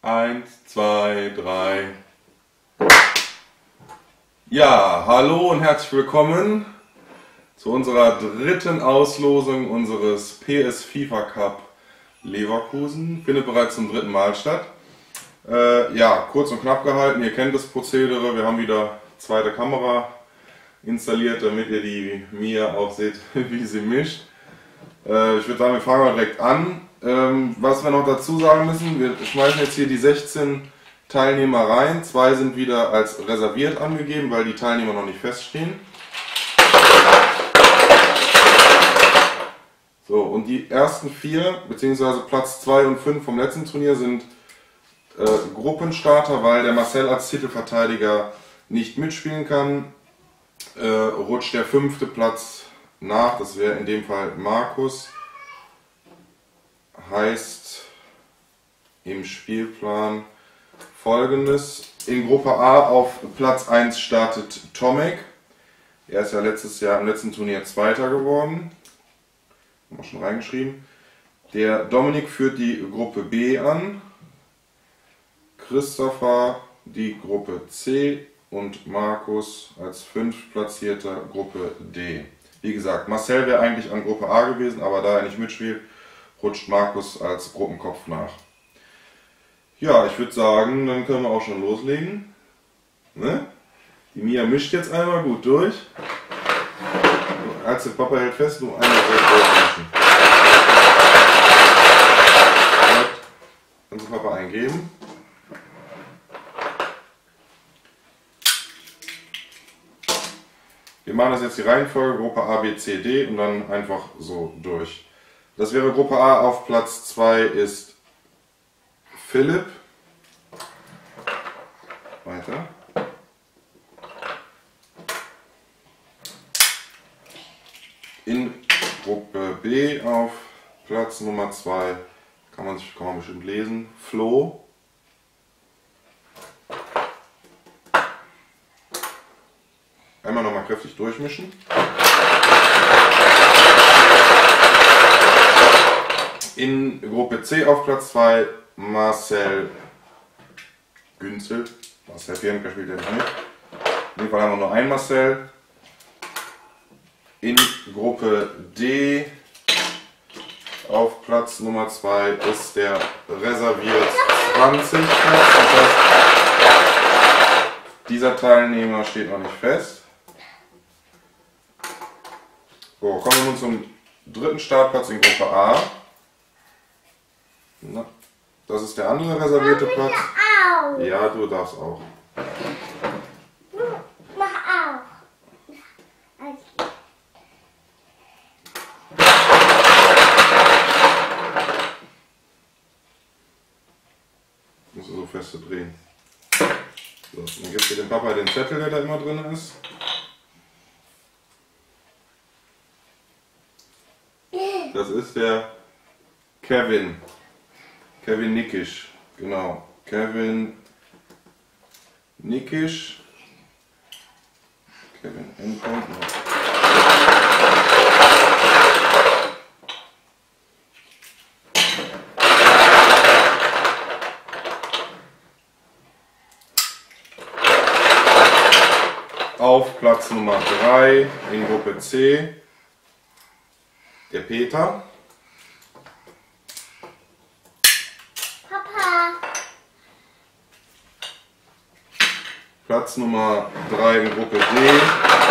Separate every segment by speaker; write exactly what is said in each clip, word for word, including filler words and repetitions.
Speaker 1: Eins, zwei, drei. Ja, hallo und herzlich willkommen zu unserer dritten Auslosung unseres P S FIFA Cup Leverkusen. Findet bereits zum dritten Mal statt. Äh, ja, kurz und knapp gehalten, ihr kennt das Prozedere. Wir haben wieder zweite Kamera installiert, damit ihr die Mia auch seht, wie sie mischt. Äh, ich würde sagen, wir fangen mal direkt an. Ähm, was wir noch dazu sagen müssen, wir schmeißen jetzt hier die sechzehn Teilnehmer rein. Zwei sind wieder als reserviert angegeben, weil die Teilnehmer noch nicht feststehen. So, und die ersten vier, beziehungsweise Platz zwei und fünf vom letzten Turnier sind äh, Gruppenstarter, weil der Marcel als Titelverteidiger nicht mitspielen kann. Äh, rutscht der fünfte Platz nach, das wäre in dem Fall Markus. Heißt im Spielplan Folgendes: In Gruppe A auf Platz eins startet Tomek. Er ist ja letztes Jahr im letzten Turnier Zweiter geworden. Haben wir schon reingeschrieben. Der Dominik führt die Gruppe B an. Christopher die Gruppe C und Markus als fünftplatzierter Gruppe D. Wie gesagt, Marcel wäre eigentlich an Gruppe A gewesen, aber da er nicht mitspielt, rutscht Markus als Gruppenkopf nach. Ja, ich würde sagen, dann können wir auch schon loslegen. Ne? Die Mia mischt jetzt einmal gut durch. Als der Papa hält fest, nur einmal so durchmischen. Kannst du Papa eingeben? Wir machen das jetzt die Reihenfolge, Gruppe A, B, C, D und dann einfach so durch. Das wäre Gruppe A, auf Platz zwei ist Philipp. Weiter. In Gruppe B auf Platz Nummer zwei, kann man sich kaum bestimmt lesen, Flo. Einmal nochmal kräftig durchmischen. In Gruppe C auf Platz zwei Marcel Günzel. Marcel Pienka spielt ja nicht mit. In dem Fall haben wir nur einen Marcel. In Gruppe D auf Platz Nummer zwei ist der reserviert zwanzig Platz. Das heißt, dieser Teilnehmer steht noch nicht fest. So, kommen wir nun zum dritten Startplatz in Gruppe A. Na, das ist der andere reservierte Platz. Ja, du darfst auch.
Speaker 2: Mach auch.
Speaker 1: Musst du so feste drehen. So, dann gibst du dem Papa den Zettel, der da immer drin ist. Das ist der Kevin. Kevin Nickisch. Genau. Kevin Nickisch. Kevin Endpunkt. Auf Platz Nummer drei in Gruppe C der Peter.
Speaker 2: Papa.
Speaker 1: Platz Nummer drei in Gruppe D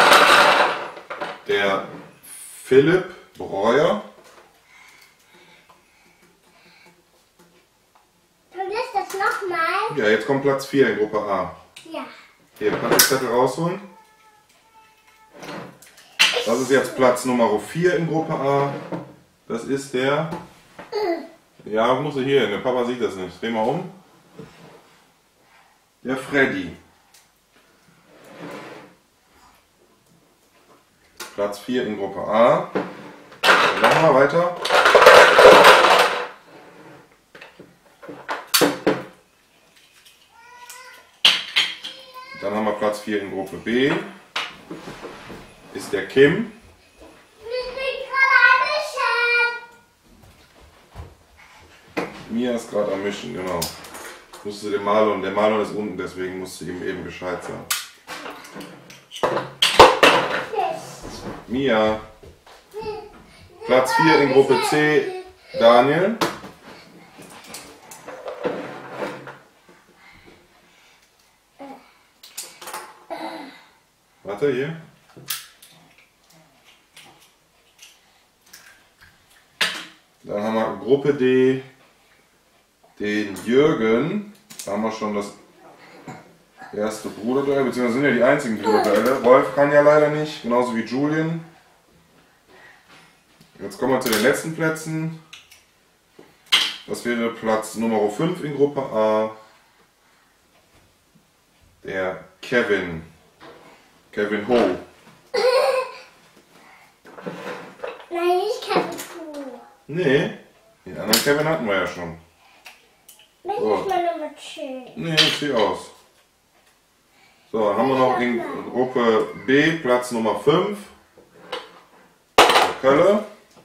Speaker 1: der Philipp Breuer.
Speaker 2: Vergiss das nochmal.
Speaker 1: Ja, jetzt kommt Platz vier in Gruppe A.
Speaker 2: Ja.
Speaker 1: Hier, kannst du den Zettel rausholen? Das ist jetzt Platz Nummer vier in Gruppe A. Das ist der... Ja, muss ich hier hin, der Papa sieht das nicht. Dreh mal um. Der Freddy. Platz vier in Gruppe A. Dann machen wir weiter. Dann haben wir Platz vier in Gruppe B. Ist der Kim. Mia ist gerade am Mischen, genau. Musst du dem Marlon, der Marlon ist unten, deswegen musst du ihm eben Bescheid sagen. Mia. Platz vier in Gruppe C, Daniel. Warte, hier. Dann haben wir Gruppe D, den Jürgen. Da haben wir schon das erste Bruderduell, beziehungsweise sind ja die einzigen Bruderduelle. Rolf kann ja leider nicht, genauso wie Julian. Jetzt kommen wir zu den letzten Plätzen. Das wäre Platz Nummer fünf in Gruppe A. Der Kevin. Kevin Ho.
Speaker 2: Nein, nicht Kevin Ho.
Speaker 1: Nee, den anderen Kevin hatten wir ja schon.
Speaker 2: Wenn
Speaker 1: So.
Speaker 2: ich mal Nummer schön.
Speaker 1: Nee, sieht aus. So, dann haben wir noch in Gruppe B Platz Nummer fünf. Der Kölle.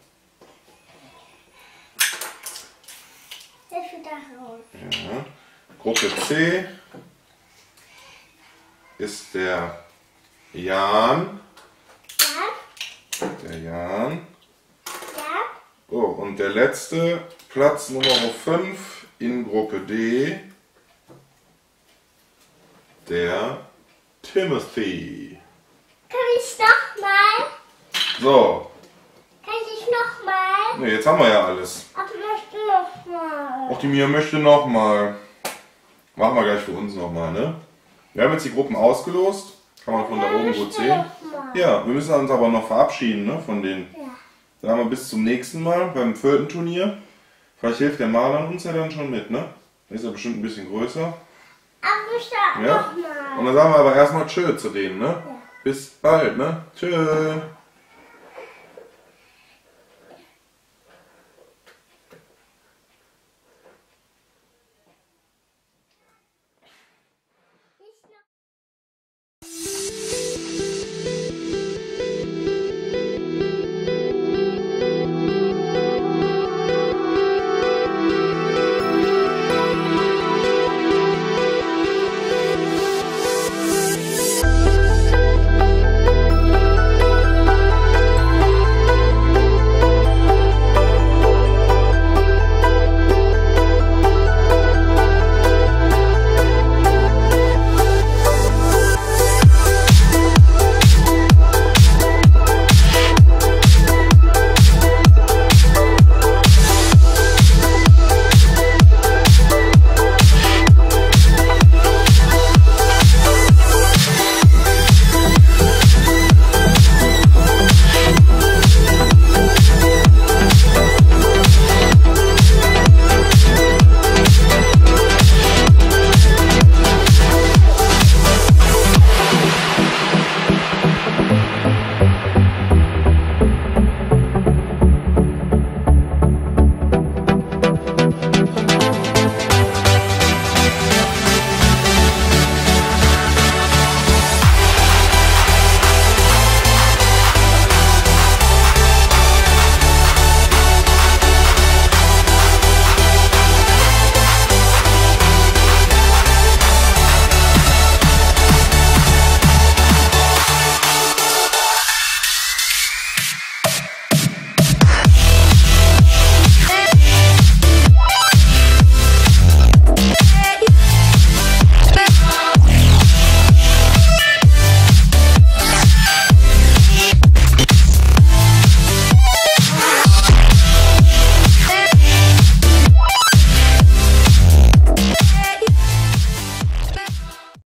Speaker 2: Hilf mir da raus.
Speaker 1: Ja. Gruppe C ist der Jan.
Speaker 2: Ja?
Speaker 1: Der Jan.
Speaker 2: Ja?
Speaker 1: Oh, und der letzte Platz Nummer fünf in Gruppe D. Der Timothy.
Speaker 2: Kann ich noch mal?
Speaker 1: So,
Speaker 2: Kann ich noch mal?
Speaker 1: ne, jetzt haben wir ja alles.
Speaker 2: Aber ich möchte noch mal.
Speaker 1: Auch die Mia möchte nochmal. Machen wir gleich für uns nochmal, ne? Wir haben jetzt die Gruppen ausgelost. Kann man von da oben gut sehen. Ja, wir müssen uns aber noch verabschieden, ne? Von denen.
Speaker 2: Ja.
Speaker 1: Dann haben wir bis zum nächsten Mal beim vierten Turnier. Vielleicht hilft der Marlon uns ja dann schon mit, ne? Der ist ja bestimmt ein bisschen größer.
Speaker 2: Aber ich sag
Speaker 1: Ja?
Speaker 2: noch mal.
Speaker 1: Und dann sagen wir aber erstmal Tschö zu denen, ne?
Speaker 2: Ja.
Speaker 1: Bis bald, ne? Tschö.